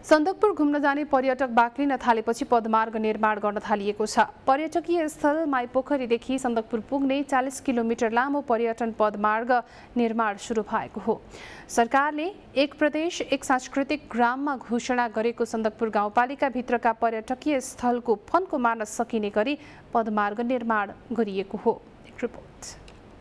सन्दकपुर घुम्न जाने पर्यटक बाक्लिन थालेपछि पदमार्ग निर्माण गर्न थालिएको छ। पर्यटकीय स्थल माइपोखरीदेखि सन्दकपुर पुग्ने 40 किलोमिटर लामो पर्यटन पदमार्ग निर्माण सुरु भएको हो। सरकारले एक प्रदेश एक सांस्कृतिक ग्राममा घोषणा गरेको सन्दकपुर गाउँपालिका भित्रका पर्यटकीय स्थलको फन्को मार्न सकिने गरी पदमार्ग निर्माण गरिएको हो। एक रिपोर्ट।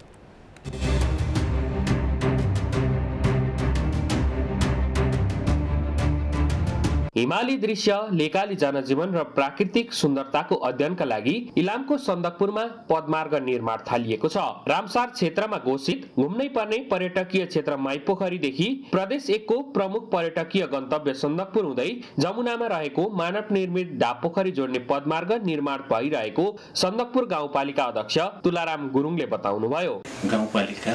हिमाली दृश्य, लेकाली जनजीवन र प्राकृतिक सुन्दरताको अध्ययनका लागि इलामको सन्दकपुरमा पदमार्ग निर्माण थालिएको छ। रामसार क्षेत्रमा घोषित घुम्नै पर्ने पर्यटकीय क्षेत्र माइपोखरीदेखि प्रदेश 1 को प्रमुख पर्यटकीय गन्तव्य सन्दकपुर हुँदै जमुनामा रहेको मानव निर्मित डाबपोखरी जोड्ने पदमार्ग निर्माण भइरहेको सन्दकपुर गाउँपालिका अध्यक्ष तुलाराम गुरुङले बताउनुभयो। गाउँपालिका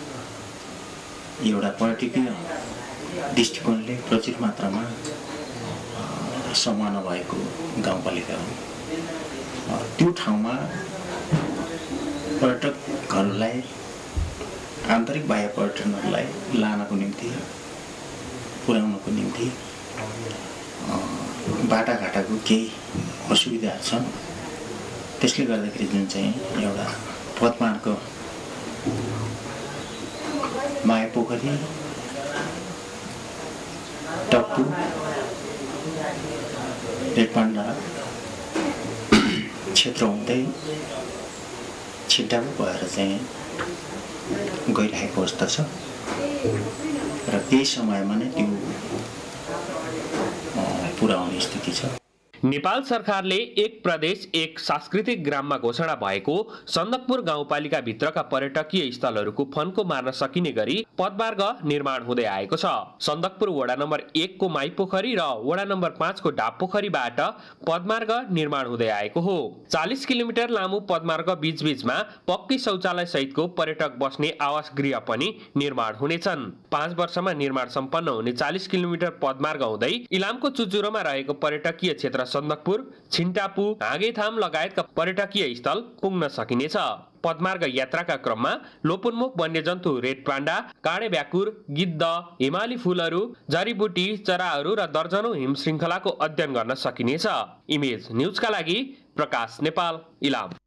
एउटा पर्यटकीय दृष्टिकोणले प्रचुर मात्रामा सम्मान भएको गाउँपालिका हो। त्यो ठाउँमा पर्यटकहरूलाई आन्तरिक बाह्य पर्यटनहरूलाई लानको निम्ति पुर्याउनको निम्ति बाटाघाटाको केही असुविधाहरू छन्। त्यसले गर्दाखेरि जुन चाहिँ एउटा पदमार्ग माइपोखरी टप्पु रेडपाण्डा क्षेत्र हुँदै छिट्टाको भएर चाहिँ गइरहेको अवस्था छ र केही समयमा नै त्यो पुरा हुने स्थिति छ। नेपाल सरकारले एक प्रदेश एक सांस्कृतिक ग्राममा घोषणा भएको सन्दकपुर गाउँपालिका भित्रका पर्यटकीय स्थलहरूको फन्को मार्न सकिने गरी पदमार्ग निर्माण हुँदै आएको छ। सन्दकपुर वडा नम्बर 1 को माइपोखरी र वडा नम्बर 5 को डाबपोखरीबाट पदमार्ग निर्माण हुँदै आएको हो। 40 किलोमिटर लामो पदमार्ग बीचबीचमा पक्की शौचालय सहितको पर्यटक बस्ने आवास गृह पनि निर्माण हुनेछन्। 5 वर्षमा निर्माण सम्पन्न हुने 40 किलोमिटर पदमार्ग हुँदै इलामको चुचुरोमा रहेको पर्यटकीय क्षेत्र सन्दकपुर, छिन्टापु, हाँगेथाम लगायतका पर्यटकीय स्थल पुग्न सकिनेछ। पदमार्ग यात्राका क्रममा लोपोन्मुख वन्यजन्तु रेड पाण्डा, काँडे भ्याकुर, गिद्ध, हिमाली फूलहरू, जडीबुटी, चराहरू र दर्जनौं हिम श्रृङ्खलाको अध्ययन गर्न सकिनेछ। इमेज न्यूजका लागि प्रकाश नेपाल, इलाम।